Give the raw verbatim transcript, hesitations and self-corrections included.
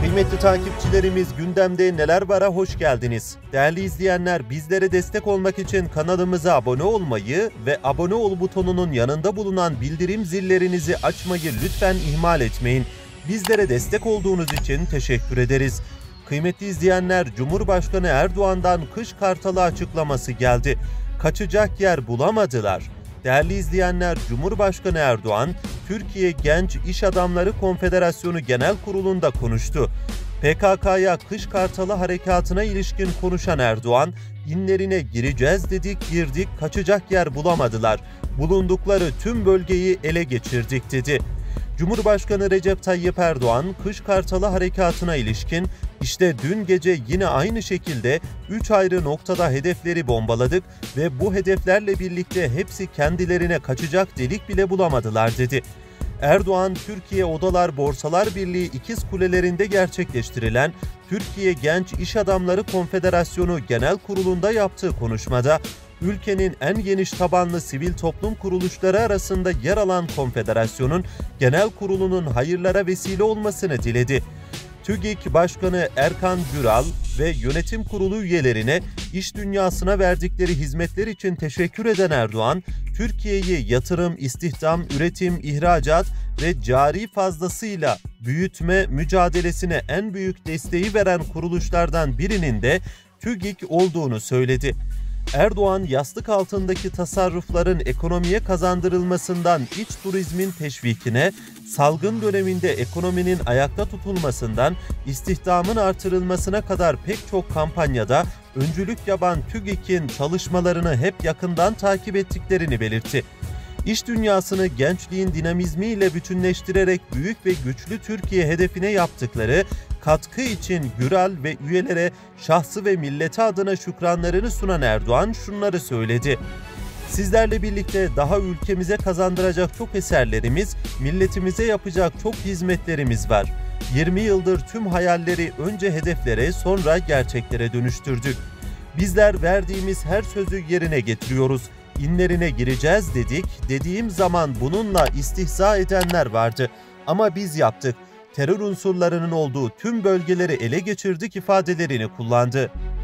Kıymetli takipçilerimiz, gündemde neler vara hoş geldiniz. Değerli izleyenler, bizlere destek olmak için kanalımıza abone olmayı ve abone ol butonunun yanında bulunan bildirim zillerinizi açmayı lütfen ihmal etmeyin. Bizlere destek olduğunuz için teşekkür ederiz. Kıymetli izleyenler, Cumhurbaşkanı Erdoğan'dan kış kartalı açıklaması geldi. Kaçacak yer bulamadılar. Değerli izleyenler, Cumhurbaşkanı Erdoğan, Türkiye Genç İş Adamları Konfederasyonu Genel Kurulu'nda konuştu. P K K'ya kış kartalı harekatına ilişkin konuşan Erdoğan, "İnlerine gireceğiz dedik, girdik, kaçacak yer bulamadılar. Bulundukları tüm bölgeyi ele geçirdik" dedi. Cumhurbaşkanı Recep Tayyip Erdoğan, kış kartalı harekatına ilişkin, "İşte dün gece yine aynı şekilde üç ayrı noktada hedefleri bombaladık ve bu hedeflerle birlikte hepsi kendilerine kaçacak delik bile bulamadılar" dedi. Erdoğan, Türkiye Odalar Borsalar Birliği İkiz Kulelerinde gerçekleştirilen Türkiye Genç İş Adamları Konfederasyonu Genel Kurulu'nda yaptığı konuşmada, ülkenin en geniş tabanlı sivil toplum kuruluşları arasında yer alan konfederasyonun genel kurulunun hayırlara vesile olmasını diledi. TÜGİK Başkanı Erkan Güral ve yönetim kurulu üyelerine iş dünyasına verdikleri hizmetler için teşekkür eden Erdoğan, Türkiye'yi yatırım, istihdam, üretim, ihracat ve cari fazlasıyla büyütme mücadelesine en büyük desteği veren kuruluşlardan birinin de TÜGİK olduğunu söyledi. Erdoğan, yastık altındaki tasarrufların ekonomiye kazandırılmasından iç turizmin teşvikine, salgın döneminde ekonominin ayakta tutulmasından istihdamın artırılmasına kadar pek çok kampanyada öncülük yapan TÜGİK'in çalışmalarını hep yakından takip ettiklerini belirtti. İş dünyasını gençliğin dinamizmiyle bütünleştirerek büyük ve güçlü Türkiye hedefine yaptıkları katkı için Güral ve üyelere şahsı ve milleti adına şükranlarını sunan Erdoğan şunları söyledi. "Sizlerle birlikte daha ülkemize kazandıracak çok eserlerimiz, milletimize yapacak çok hizmetlerimiz var. yirmi yıldır tüm hayalleri önce hedeflere, sonra gerçeklere dönüştürdük. Bizler verdiğimiz her sözü yerine getiriyoruz. İnlerine gireceğiz dedik. Dediğim zaman bununla istihza edenler vardı. Ama biz yaptık. Terör unsurlarının olduğu tüm bölgeleri ele geçirdik" ifadelerini kullandı.